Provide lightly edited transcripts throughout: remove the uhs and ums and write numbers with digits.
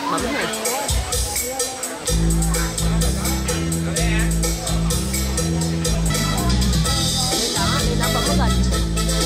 Bấm này. Lên đó bấm vào gần.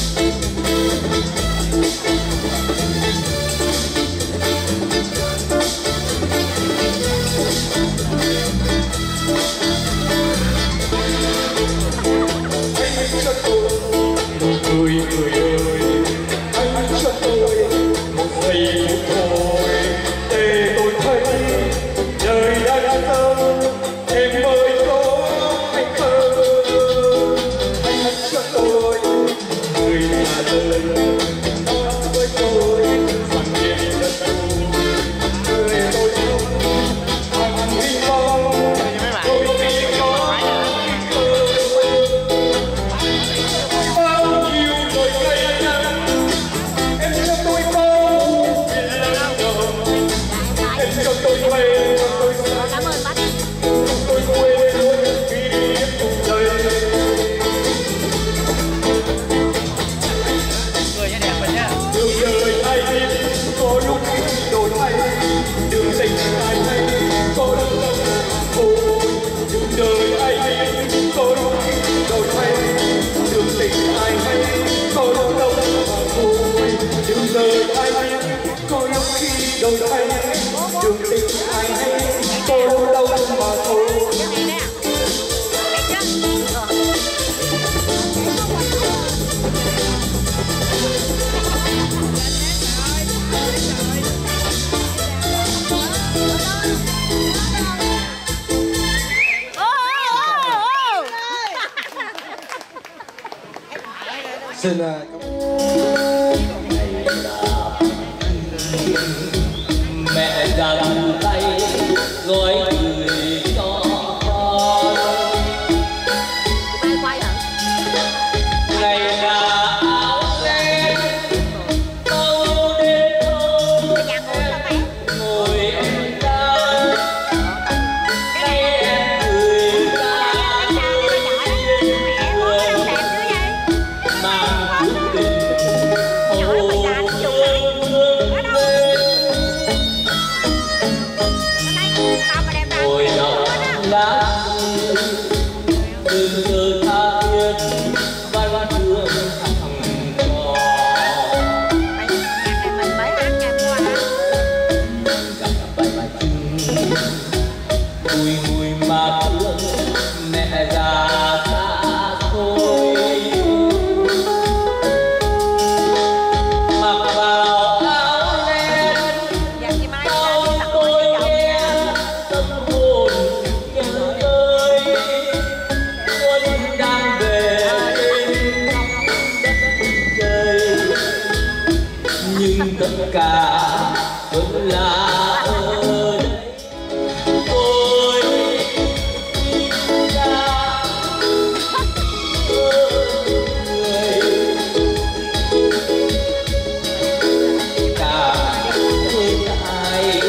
Người ơi, anh cho tôi một giây phút thôi để tôi thấy đời đang thơ em ơi có anh thơ. Anh cho tôi người là lời nói với tôi rằng em rất vui. Người tôi không anh hy vọng tôi chỉ có đôi thay đường tình ai hay cô đâu mà thôi. Xin mẹ giang tay gói cười cho con. Ngày là áo len câu đến thâu em ngồi em ra nay em cười ra mang tình hồn ngồi đọc lá từ giờ tha thiết văn chương thằng trò vui vui mà thương mẹ già xa xôi mặc vào áo len sao tôi nghe tâm hồn nhớ ơi xuân đang về trên khắp đất trời nhưng tất cả vẫn là ở đây ôi ra người cả ơi ai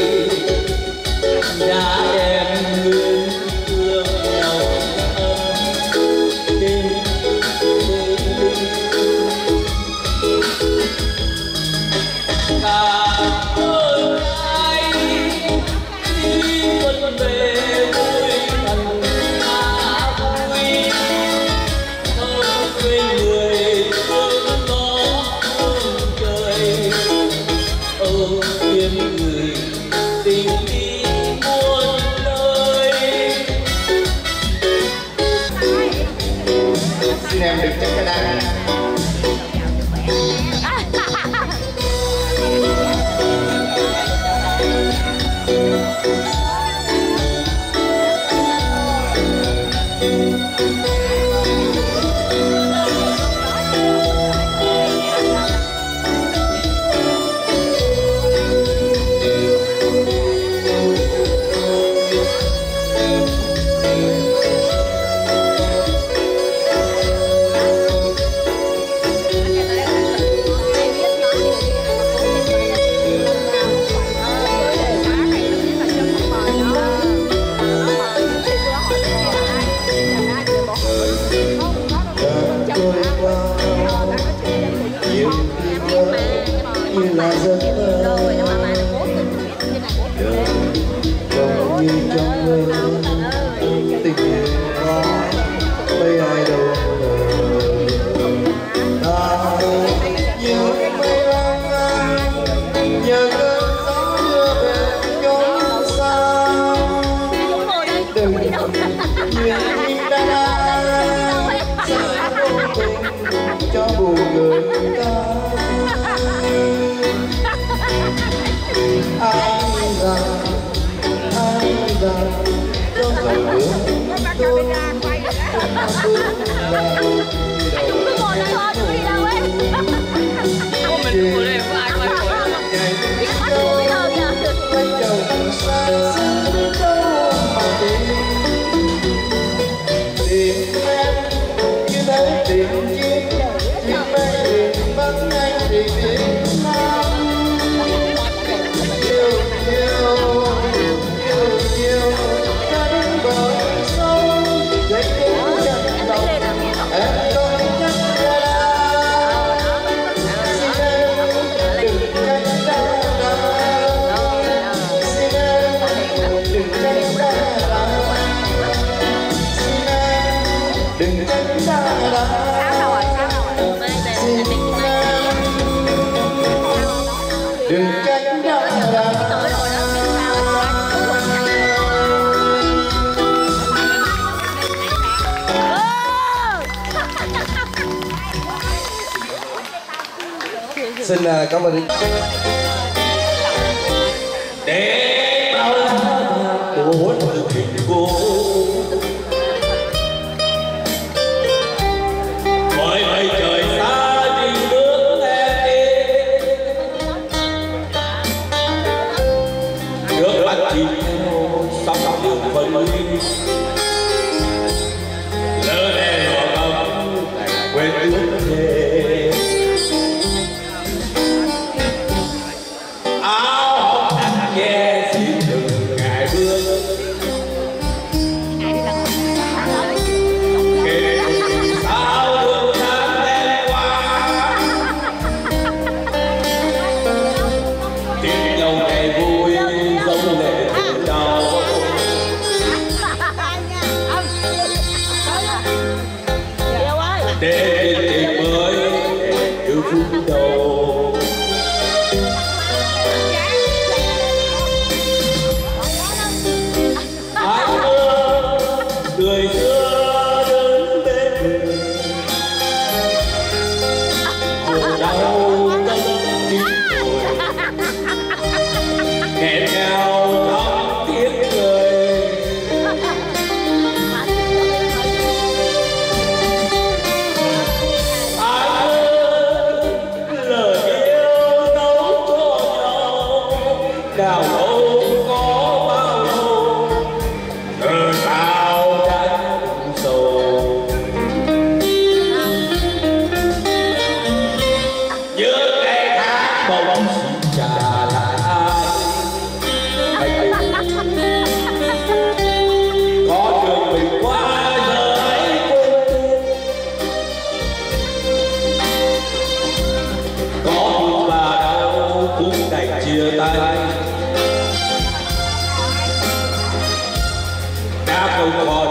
đã đem nguyên thương lòng ấm đến cảm ơn ai đi quân về vui thật là vui ơn quê người thương gió ơn trời ơn tiếng người tình đi muôn nơi. xin em được chắc cái đàn. xin cảm ơn. Để bao la của tình cô mọi mây trời xa đi nước em đi nước mắt chìm theo sóng đường vân lỡ đè đỏ ấm quên ước thề áo hồng anh nghe xin từng ngày bước kể sao đường tháng đêm qua tiếng nhau ngày vui giống lệ đau để tình mới yêu phút đầu ai mơ người xưa đến bên khổ đau tâm đi rồi hẹn nhau trong tiếng cười đào đâu có bao lâu cờ sao tranh sầu nhớ ngày tháng bóng xin trả lại ai có đường mình qua giờ hãy quên có buồn mà đau cũng đành chia tay đã không có